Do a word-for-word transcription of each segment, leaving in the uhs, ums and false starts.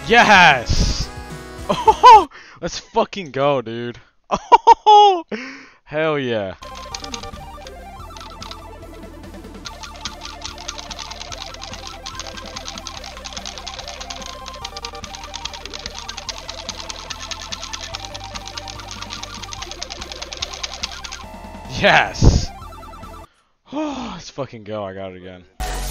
Yes! Oh, let's fucking go, dude. Oh, hell yeah. Yes! Oh, let's fucking go. I got it again.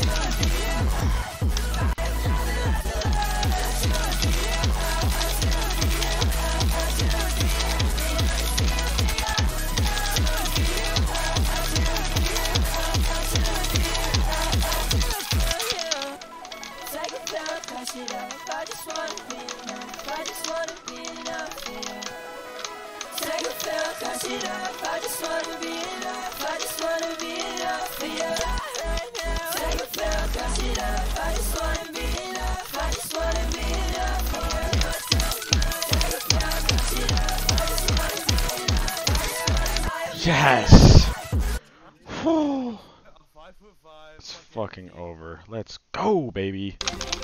Yes! Whew. It's fucking over. Let's go, baby.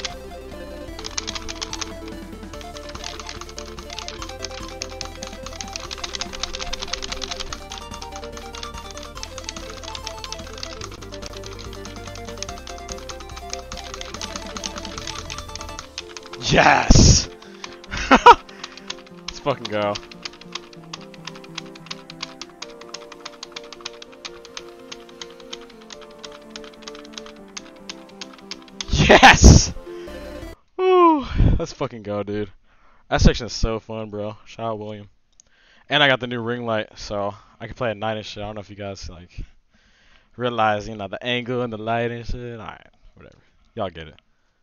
Yes! Let's fucking go. Yes! Woo! Let's fucking go, dude. That section is so fun, bro. Shout out William. And I got the new ring light, so I can play at night and shit. I don't know if you guys like realize, you know, the angle and the light and shit. Alright, whatever. Y'all get it.